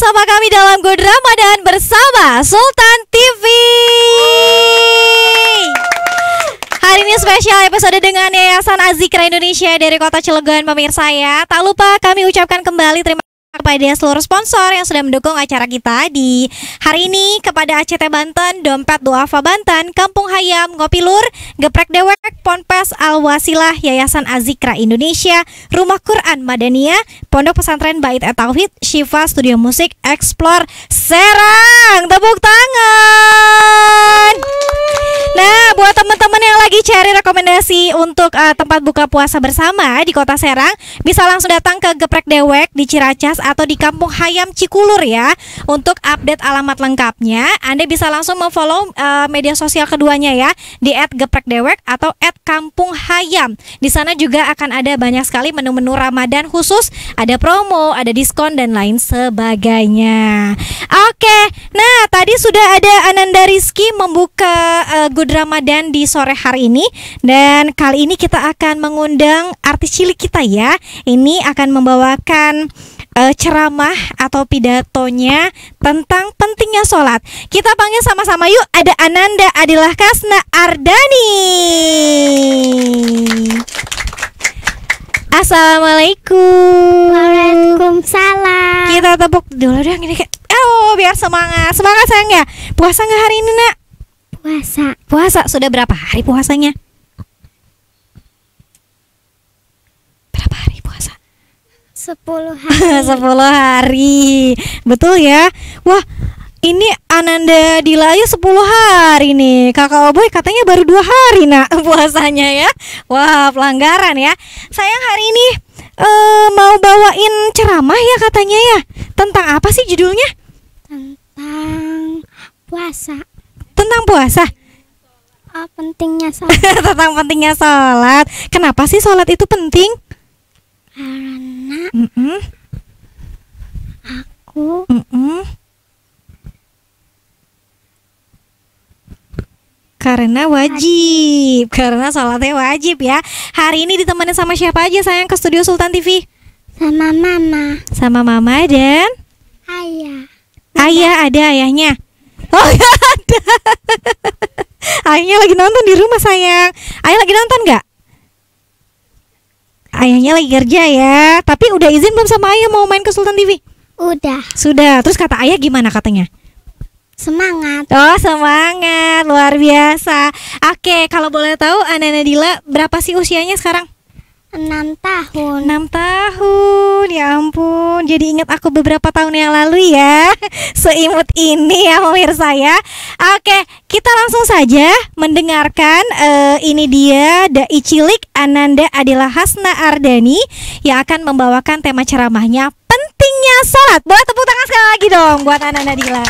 bersama kami dalam Good Ramadan bersama Sultan TV. Hari ini spesial episode dengan Yayasan Az-Zikra Indonesia dari Kota Cilegon, pemirsa ya. Tak lupa kami ucapkan kembali terima kasih kepada seluruh sponsor yang sudah mendukung acara kita di hari ini, kepada ACT Banten, Dompet Duafa Banten, Kampung Hayam, Ngopi Lur, Geprek Dewek, Ponpes Al-Wasilah, Yayasan Az-Zikra Indonesia, Rumah Quran Madaniyah, Pondok Pesantren Bait Tauhid, Syifa Studio Musik, Explore Serang. Tepuk tangan. Nah, buat teman-teman yang lagi cari rekomendasi untuk tempat buka puasa bersama di Kota Serang, bisa langsung datang ke Geprek Dewek di Ciracas atau di Kampung Hayam Cikulur ya. Untuk update alamat lengkapnya, Anda bisa langsung memfollow media sosial keduanya ya, di @geprekdewek atau @kampunghayam. Di sana juga akan ada banyak sekali menu-menu Ramadan khusus, ada promo, ada diskon dan lain sebagainya. Oke, nah tadi sudah ada Ananda Rizky membuka Good Ramadan di sore hari ini, dan kali ini kita akan mengundang artis cilik kita ya. Ini akan membawakan ceramah atau pidatonya tentang pentingnya sholat. Kita panggil sama-sama yuk. Ada Ananda Adilah Kasna Ardani. Assalamualaikum. Waalaikumsalam. Kita tepuk dulu deh gini. Oh, biar semangat. Semangat sayang ya. Puasa nggak hari ini nak? Puasa. Sudah berapa hari puasanya? Berapa hari puasa? 10 hari. 10 hari. Betul ya. Wah, ini Ananda Dila aja 10 hari nih. Kakak Oboy katanya baru 2 hari nak puasanya ya. Wah, pelanggaran ya. Sayang hari ini mau bawain ceramah ya katanya ya. Tentang apa sih judulnya? Tentang puasa. Tentang puasa. Pentingnya sholat. Tentang pentingnya sholat. Kenapa sih sholat itu penting? Karena aku karena wajib. Karena sholatnya wajib ya. Hari ini ditemani sama siapa aja sayang ke studio Sultan TV? sama mama. Sama mama dan Ayah. ayah. Ada ayahnya? Oh ya ada. Ayahnya lagi nonton di rumah sayang. Ayah lagi nonton nggak? Ayahnya lagi kerja ya. Tapi udah izin belum sama ayah mau main ke Sultan TV? Udah. Sudah. Terus kata ayah gimana katanya? Semangat. Oh semangat, luar biasa. Oke, kalau boleh tahu Ananda Dila berapa sih usianya sekarang? 6 tahun. 6 tahun, ya ampun. Jadi ingat aku beberapa tahun yang lalu ya. Seimut ini ya pemirsa ya. Oke, kita langsung saja mendengarkan ini dia dai cilik Ananda Adilah Kasna Ardani yang akan membawakan tema ceramahnya pentingnya sholat. Boleh tepuk tangan sekali lagi dong buat Ananda Dila.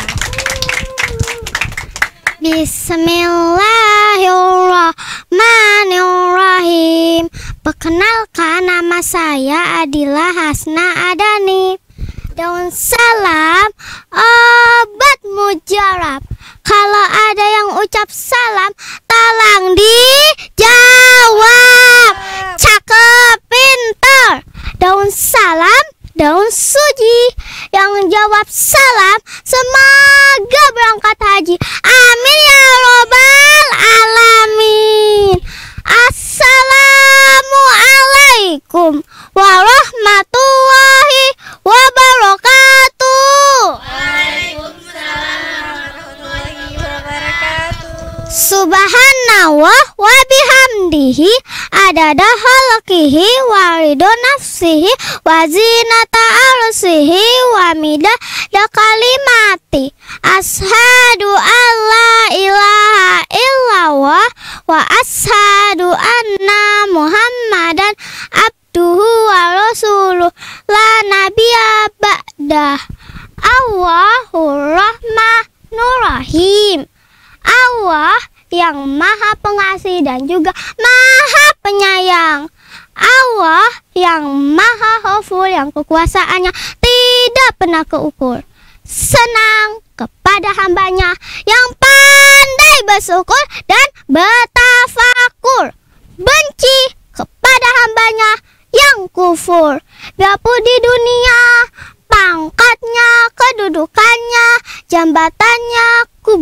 Bismillahirrahmanirrahim. Perkenalkan, nama saya Adilah Kasna Ardani. Daun salam obat mujarab. Kalau ada yang ucap salam, tolong dijawab. Cakep, pintar. Daun salam, daun suci. Yang jawab salam, semoga berangkat haji. Amin ya robbal alamin. Assalamualaikum warahmatullahi wabarakatuh. Waalaikumsalam warahmatullahi wabarakatuh. Subhanallah wa bihamdihi adada khalqihi wa ridho nafsihi wa zinata arsihi wa midada kalimati. Ashadu an la ilaha illallah wa ashadu anna muhammadan abduhu wa rasuluh la nabiyya ba'dah. Allahur Rahmanur Rahim. Allah yang maha pengasih dan juga maha penyayang. Allah yang maha ghafur, yang kekuasaannya tidak pernah keukur. Senang kepada hambanya yang pandai bersyukur dan bertafakur. Benci kepada hambanya yang kufur. Biarpun di dunia pangkatnya, kedudukan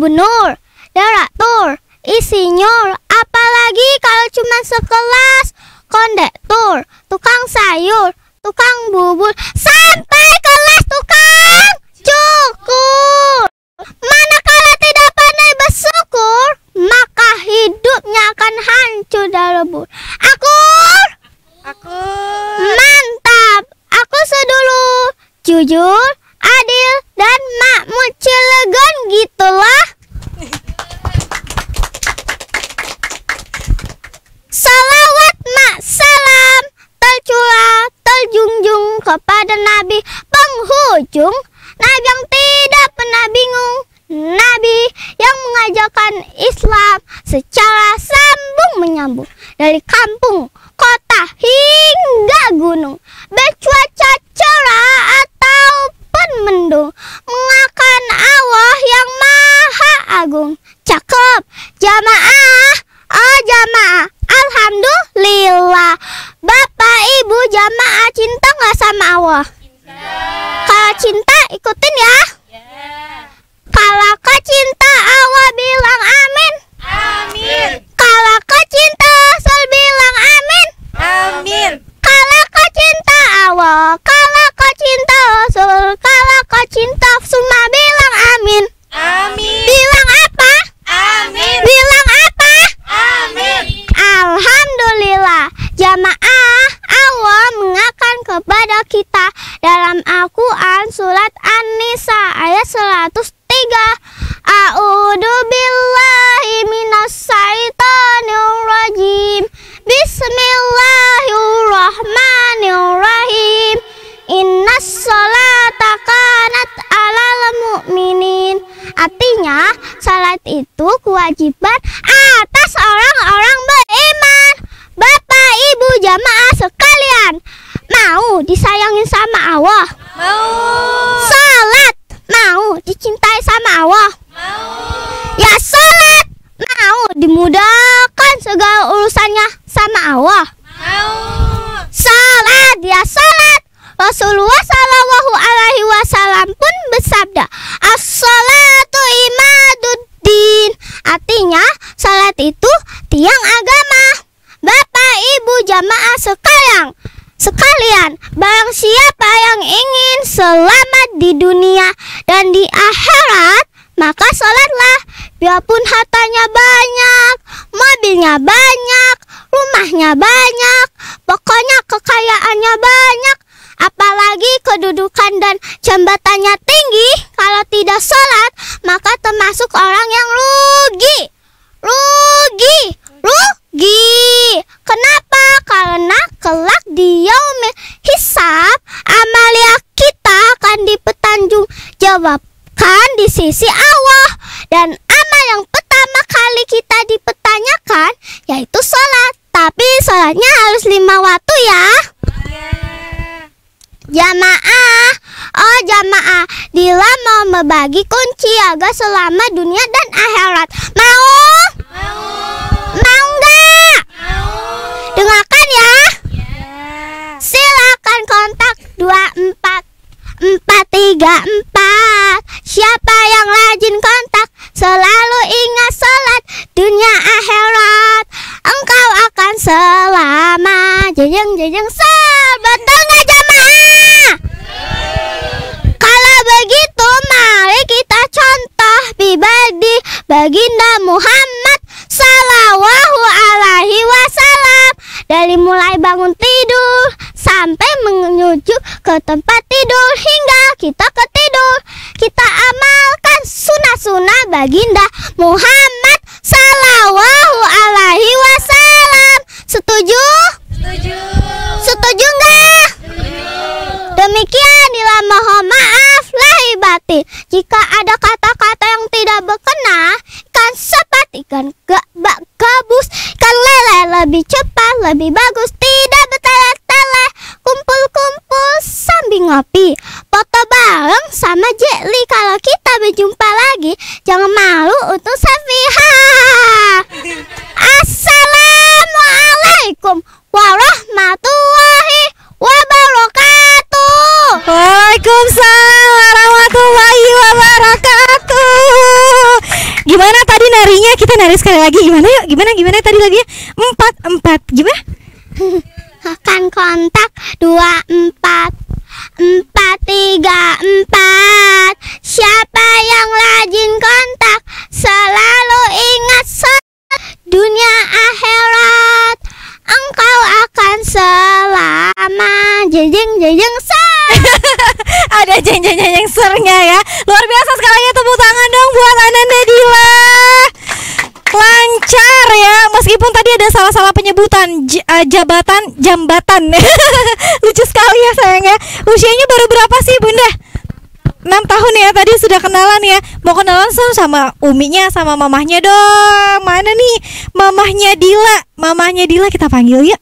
gubernur, direktur, insinyur, apalagi kalau cuma sekelas kondektur, tukang sayur, tukang bubur, sampai kelas tukang cukur. Manakala tidak pandai bersyukur, maka hidupnya akan hancur dan lebur. Aku mantap. Aku sedulu jujur, adil, dan makmur Cilegon gitulah. Salawat mak salam tercurah terjunjung kepada Nabi penghujung, Nabi yang tidak pernah bingung, Nabi yang mengajarkan Islam secara sambung menyambung dari kampung, kota hingga gunung, bercuaca cerah ataupun mendung, mengakan Allah yang maha agung. Cakep jamaah, oh jamaah, alhamdulillah. Bapak ibu jamaah cinta gak sama Allah? Kalau cinta ikutin ya. Kalau kau cinta Allah bilang amin. Amin. Kalau kau cinta Rasul bilang amin. Amin. Kalau kau cinta Allah, kalau kau cinta Rasul, kalau kau cinta semua bilang amin. Amin. Bilang apa? Amin. Bilang apa? Amin. Alhamdulillah. Jamaah, Allah mengakan kepada kita dalam Al-Quran surat An-Nisa ayat 103. A'udzu billahi minas syaitonir rajim. Bismillahirrahmanirrahim. Innas sholata kanat 'alal mu'minin. Artinya, salat itu kewajiban atas orang-orang beriman. Bapak, Ibu, jamaah sekalian, mau disayangin sama Allah? Mau. Salat mau dicintai sama Allah? Mau. Ya salat mau dimudahkan segala urusannya sama Allah? Mau. Salat ya salat. Rasulullah Shallallahu Alaihi Wasallam pun bersabda, as-salatu imaduddin. Artinya salat itu tiang agama. Bapak ibu jamaah sekalian, barang siapa yang ingin selamat di dunia dan di akhirat, maka salatlah. Biarpun hartanya banyak, mobilnya banyak, rumahnya banyak, pokoknya kekayaannya banyak, apalagi kedudukan dan jabatannya tinggi, kalau tidak sholat, maka termasuk orang yang rugi. Kenapa? Karena kelak di yaumil hisab, amalia kita akan dipertanggungjawabkan di sisi Allah. Dan amal yang pertama kali kita dipertanyakan yaitu sholat. Tapi sholatnya harus 5 waktu ya. Jamaah, Dila mau berbagi kunci agar selamat dunia dan akhirat. Mau? Mau nggak? Dengarkan ya. Silakan kontak 24434. Siapa yang rajin kontak selalu ingat sholat dunia akhirat, engkau akan selamat. Jeng betul nggak jamaah? Kalau begitu mari kita contoh pribadi baginda Muhammad Sallallahu Alaihi Wasallam. Dari mulai bangun tidur sampai menuju ke tempat tidur hingga kita ketidur, kita amalkan sunnah-sunnah baginda Muhammad Sallallahu Alaihi Wasallam. Setuju? Setuju nggak? Demikian Dila mohon maaf lahir batin jika ada kata-kata yang tidak berkenan. Ikan sepat, ikan gabus, ikan lele lebih cepat, lebih bagus, tidak bertele-tele. Kumpul-kumpul sambil ngopi, foto bareng sama Jelly. Kalau kita berjumpa lagi, jangan malu untuk selfie. Assalamualaikum warahmatullahi wabarakatuh. Waalaikumsalam warahmatullahi wabarakatuh. narinya, kita nari sekali lagi. Gimana yuk? Gimana tadi lagunya? 4 gimana? Akan kontak 24 434. Siapa yang rajin kontak selalu ingat dunia akhirat engkau akan selamat. Jeng Ada jeng sernya ya. Luar biasa, sekali lagi tepuk tangan dong buat Ananda Dila. Lancar ya, meskipun tadi ada salah-salah penyebutan jambatan. Lucu sekali ya sayang ya. Usianya baru berapa sih Bunda? 6 tahun ya, tadi sudah kenalan ya. Mau kenalan sama uminya, sama mamahnya dong. Mana nih mamahnya Dila? Mamahnya Dila kita panggil yuk.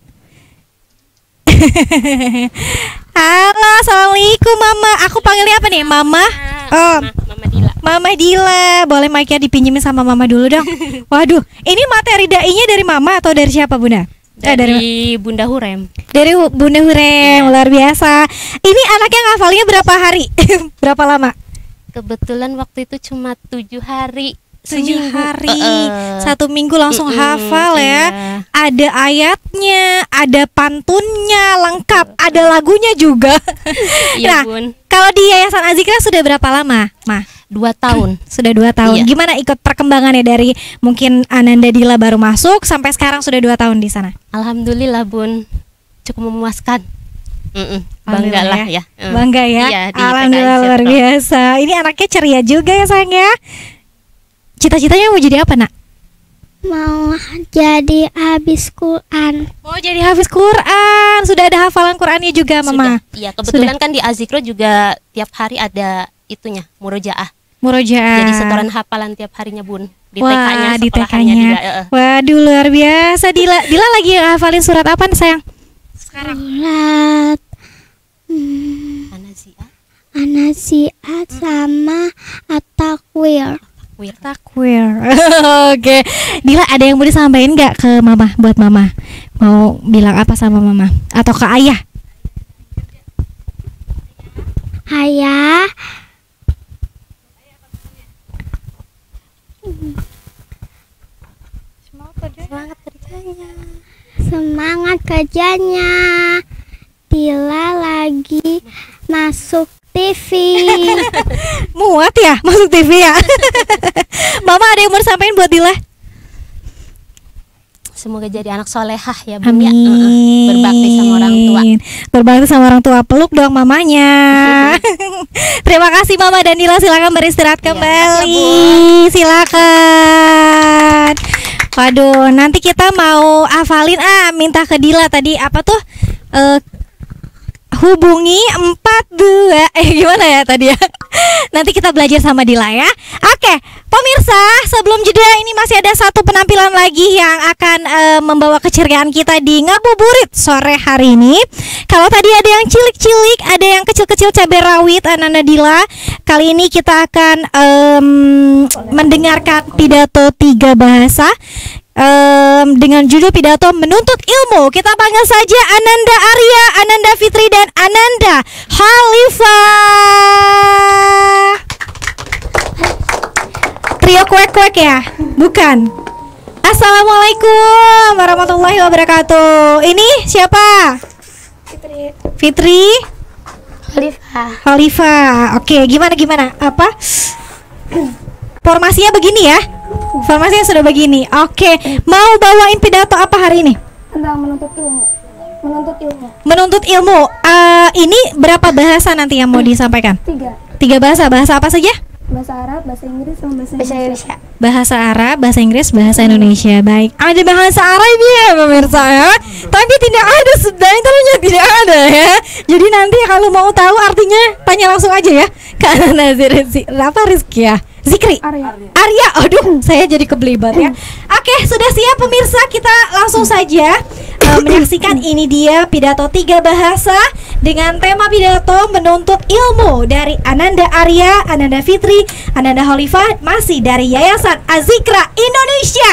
Halo, assalamualaikum Mama. Aku panggilnya apa nih, Mama? Oh, Mama Dila. Mama Dila. Boleh mic-nya dipinjemin sama Mama dulu dong. Waduh, ini materi dainya dari Mama atau dari siapa Bunda? Dari Bunda Hurem. Dari Bunda Hurem, luar biasa. Ini anaknya ngafalnya berapa hari? Berapa lama? Kebetulan waktu itu cuma 7 hari. 7 Seminggu. hari, 1 minggu langsung hafal ya. Iya. Ada ayatnya, ada pantunnya, lengkap, ada lagunya juga. Nah, Iya Bun. kalau di Yayasan Azikra sudah berapa lama, Ma? 2 tahun. Sudah 2 tahun. Iya. Gimana ikut perkembangannya dari mungkin Ananda Dila baru masuk sampai sekarang sudah 2 tahun di sana? Alhamdulillah Bun, cukup memuaskan. Bangga lah ya. Bangga ya. Iya, di Alhamdulillah, PKI luar Serto. biasa. Ini anaknya ceria juga ya sayang ya. Cita-citanya mau jadi apa nak? mau jadi habis Quran. Mau jadi hafiz Quran. Sudah ada hafalan Qurannya juga Mama? Sudah. Iya, kebetulan kan di Azikro juga tiap hari ada itunya, murojaah. Murojaah. Jadi setoran hafalan tiap harinya Bun. Di Wah, TK-nya, di sekolahannya TK-nya. juga. Waduh, luar biasa. Dila lagi hafalin surat apa nih sayang? Sekarang. Surat Anaziah. An-Nazi'at sama At-Takwir. Takwir. Oke. Dila ada yang mau disampaikan nggak ke Mama, buat Mama? Mau bilang apa sama Mama atau ke Ayah? Ayah, Semangat kerjanya. semangat kerjanya. Dila lagi masuk TV. Muat ya masuk TV ya. Mama ada yang mau disampaikan buat Dila? Semoga jadi anak solehah ya Bun ya. Amin. Berbakti sama orang tua. Berbakti sama orang tua. Peluk dong mamanya. Terima kasih Mama dan Dila, silakan beristirahat kembali. Silakan. Waduh, nanti kita mau hafalin minta ke Dila tadi apa tuh? Hubungi 42 gimana ya tadi ya. Nanti kita belajar sama Dila ya. Oke, pemirsa, sebelum jeda ini masih ada satu penampilan lagi yang akan membawa keceriaan kita di ngabuburit sore hari ini. Kalau tadi ada yang cilik-cilik, ada yang kecil-kecil cabai rawit Ananda Dila. Kali ini kita akan mendengarkan pidato 3 bahasa dengan judul pidato menuntut ilmu. Kita panggil saja Ananda Arya, Ananda Fitri, dan Ananda Khalifah. Trio kuek-kuek ya? Bukan. Assalamualaikum warahmatullahi wabarakatuh. Ini siapa? Fitri. Khalifah. Oke, gimana? Apa? Formasinya begini ya? Formasinya sudah begini. Oke, mau bawain pidato apa hari ini? Tentang menuntut ilmu. Menuntut ilmu. Ini berapa bahasa nanti yang mau disampaikan? 3. 3 bahasa. Bahasa apa saja? Bahasa Arab, bahasa Inggris, sama bahasa Indonesia. Bahasa Arab, bahasa Inggris, bahasa Indonesia. Baik. Ada bahasa Arab ya pemirsa ya. Tapi tidak ada, subtitlenya tidak ada ya. Jadi nanti kalau mau tahu artinya tanya langsung aja ya ke Rizky ya. Zikri. Arya. Aduh, saya jadi kebelibat ya. Oke, sudah siap pemirsa, kita langsung saja menyaksikan ini dia pidato 3 bahasa dengan tema pidato menuntut ilmu dari Ananda Arya, Ananda Fitri, Ananda Khalifah, masih dari Yayasan Azikra Indonesia.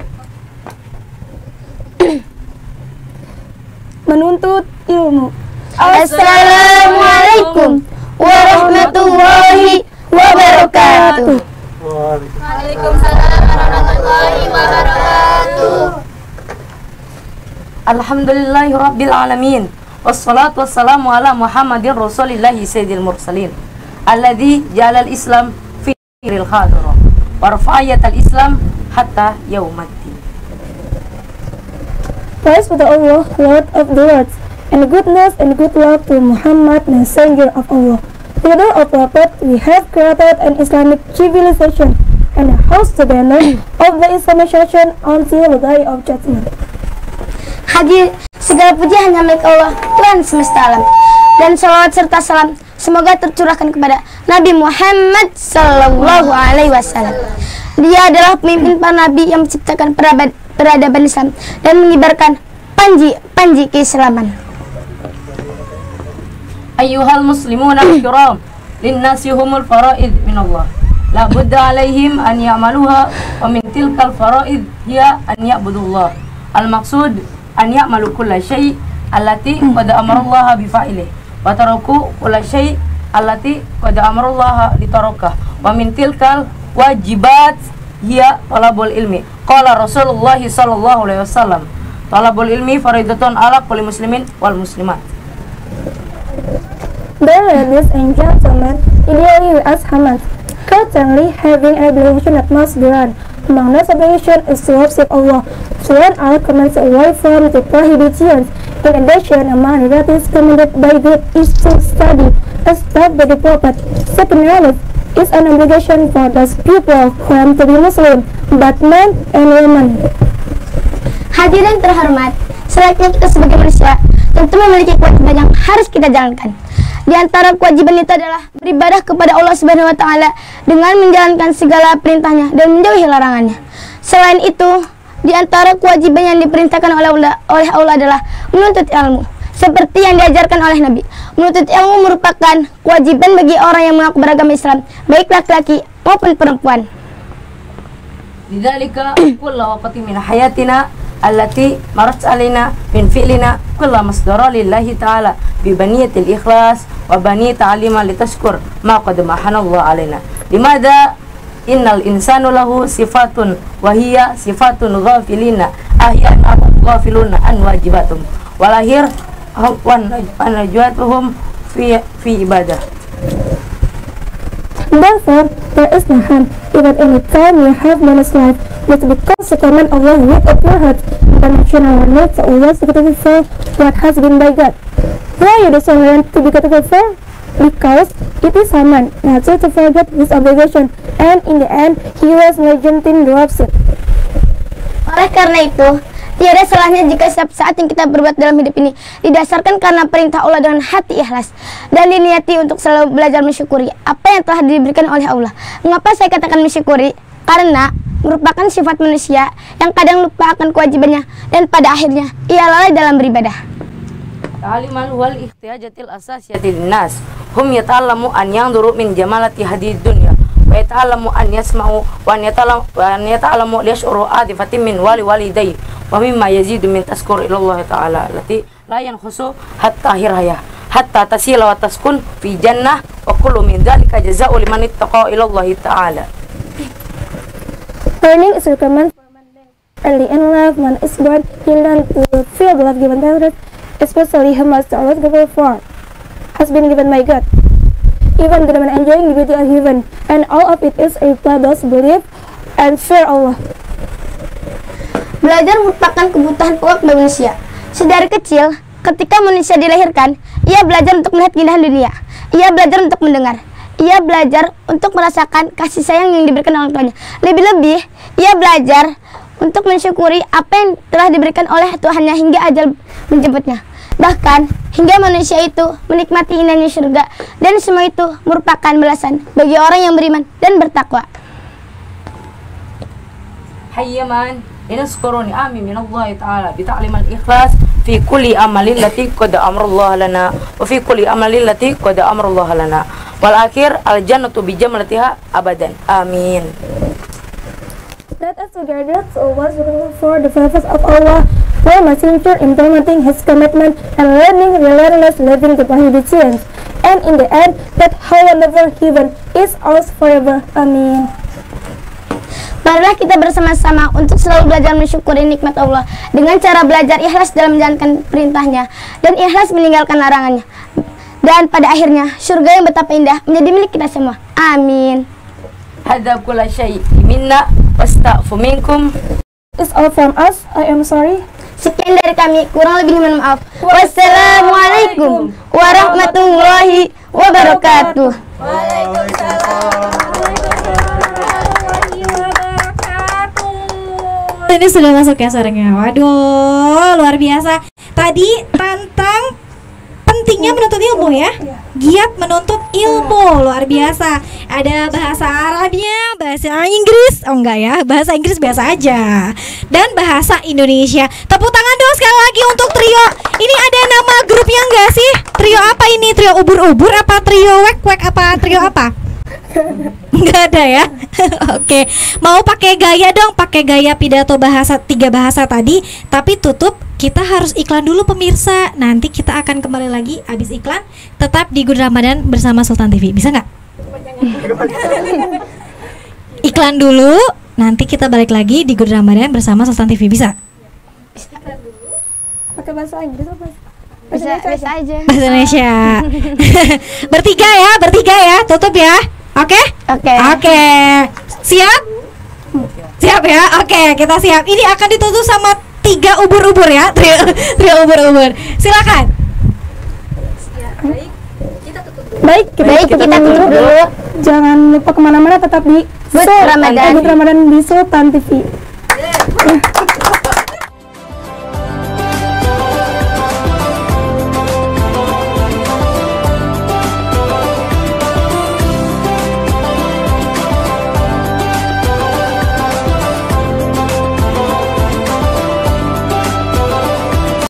Menuntut ilmu. Assalamualaikum warahmatullahi wabarakatuh. Waalaikumsalam warahmatullahi wabarakatuh. Alhamdulillahi rabbil alamin. Wassalatu wassalamu ala Muhammadin rasulillahi sayyidil mursalin alladhi jalal islam fi al khadra wa rafa'iyat al islam hatta yaumaddin. Praise for Allah, Lord of the worlds, and goodness and good love to Muhammad, Messenger of Allah. Leader of Prophet, we have created an Islamic civilization and a house the banner of the Islamization until the day of judgment. Hadir, segala puji hanya milik Allah, Tuhan semesta alam. Dan salawat serta salam semoga tercurahkan kepada Nabi Muhammad Sallallahu Alaihi Wasallam. Dia adalah pemimpin para nabi yang menciptakan peradaban Islam dan mengibarkan panji keislaman. Ayyuhal muslimuna al-kiram, linnasi humul faraid min Allah. La budda alaihim an ya'maluha wa min tilkal faraid hiya an ya'budullah. Al-maqsud an ya'malu kulla syai' allati qad amarallaha bifa'ilih wa taraku kulla syai' allati qad amarallaha litarakah. Wa min tilkal wajibat hiya talabul ilmi. Qala Rasulullah sallallahu alaihi wasallam, talabul ilmi faridatun ala kulli muslimin wal muslimat. Dear ladies and gentlemen, ideally we ask Hamas, currently having a obligation that must be run. Among those obligations is to worship Allah. One Allah commands away from the prohibitions. In addition, among the duties commanded by God is to study, as taught by the Prophet. Second knowledge is an obligation for those people who claim to be Muslim, but men and women. Hadirin terhormat, selayaknya kita sebagai manusia tentu memiliki kewajiban yang harus kita jalankan. Di antara kewajiban itu adalah beribadah kepada Allah Subhanahu wa taala dengan menjalankan segala perintahnya dan menjauhi larangannya. Selain itu, di antara kewajiban yang diperintahkan oleh Allah adalah menuntut ilmu, seperti yang diajarkan oleh Nabi. Menuntut ilmu merupakan kewajiban bagi orang yang mengaku beragama Islam, baik laki-laki maupun perempuan. Lidzalika kullu waqtin min hayatina allati marat alaina min fi'lina kullu masdara lillahi ta'ala bi baniyatil ikhlas wa bani ta'lima litashkur ma qad mahanallahu alaina. Limadha innal insanu lahu sifatun wa hiya sifatun ghafilina ahyan ghafiluna an wajibatum walahir wa najwatuhum fi ibadah. Therefore, there is no harm, even any time you have managed life, but because the command Allah with a pure heart, and national needs to always be grateful for what has been by God. Why you disobedient to be grateful for? Because it is Haman, not to forget his obligation, and in the end, he was neglecting the worship. Oleh karena itu, tiada salahnya jika setiap saat yang kita berbuat dalam hidup ini didasarkan karena perintah Allah dengan hati ikhlas dan diniati untuk selalu belajar mensyukuri apa yang telah diberikan oleh Allah. Mengapa saya katakan mensyukuri? Karena merupakan sifat manusia yang kadang lupa akan kewajibannya dan pada akhirnya ia lalai dalam beribadah. Ta'liman wal ihtiyajatil asasiyati linnas hum yata'allamu an yanzuru min jamalati hadid dunya wa yata'allamu an yasma'u wa an yata'allamu liyash'uru adifatin min walidayhi wa mimma yazidu min taskur ilallah ta'ala allati la yankhusu hatta hiraya hatta tasila wa taskun fi jannah wa kullu min dhalika jazaa'u liman ittaqa ilallah ta'ala. Learning is recommended for man early in life. When is born, he learns to feel the love given by others, especially he must always grateful for has been given by God. Even the man enjoying the beauty of heaven, and all of it is a those believe and fear Allah. Belajar merupakan kebutuhan pokok bagi manusia. Sedari kecil, ketika manusia dilahirkan, ia belajar untuk melihat keindahan dunia. Ia belajar untuk mendengar. Ia belajar untuk merasakan kasih sayang yang diberikan orang tuanya. Lebih-lebih, ia belajar untuk mensyukuri apa yang telah diberikan oleh Tuhannya hingga ajal menjemputnya. Bahkan, hingga manusia itu menikmati indahnya surga. Dan semua itu merupakan balasan bagi orang yang beriman dan bertakwa. Hayyaman inaskuru ni'ami minallahi ta'ala bita'limal ikhlas fi kulli amalin lati qad amrullah lana wa fi kulli amalin lati qad amrullah lana wal akhir al jannatu bi jamlatiha abadan. Amin. Let us together to always grateful for the favors of Allah, while mature implementing his commitment and learning relentless living the prohibitions. And in the end, that how wonderful heaven is ours forever. Amin. Marilah kita bersama-sama untuk selalu belajar mensyukuri nikmat Allah dengan cara belajar ikhlas dalam menjalankan perintahnya dan ikhlas meninggalkan larangannya. Dan pada akhirnya surga yang betapa indah menjadi milik kita semua. Amin. Hadza kullu syai' minna wastaghfu minkum. It's all from us. I am sorry. Sekian dari kami, kurang lebih mohon maaf. Wassalamualaikum warahmatullahi wabarakatuh. Ini sudah masuk ya suaranya. Waduh, luar biasa. Tadi tentang pentingnya menuntut ilmu ya. Giat menuntut ilmu, luar biasa. Ada bahasa Arabnya, bahasa Inggris. Oh enggak ya, bahasa Inggris biasa aja. Dan bahasa Indonesia. Tepuk tangan dong sekali lagi untuk trio. Ini ada nama grupnya enggak sih? Trio apa ini? Trio ubur-ubur apa trio wek-wek apa trio apa? Enggak ada ya. Oke, mau pakai gaya dong, pakai gaya pidato bahasa 3 bahasa tadi, tapi tutup. Kita harus iklan dulu pemirsa. Nanti kita akan kembali lagi habis iklan. Tetap di Good Ramadan bersama Sultan TV. Bisa nggak? Iklan dulu. Nanti kita balik lagi di Good Ramadan bersama Sultan TV. Bisa? Pakai bahasa Inggris apa? Bisa aja. Bahasa Indonesia. Bertiga ya. Tutup ya. Oke? Oke. Siap? Siap ya? Oke, kita siap. Ini akan ditutup sama 3 ubur-ubur ya. Trio ubur-ubur. Silakan. Baik, kita tutup dulu. Jangan lupa kemana-mana, tetap di Good Ramadan di Sultan TV.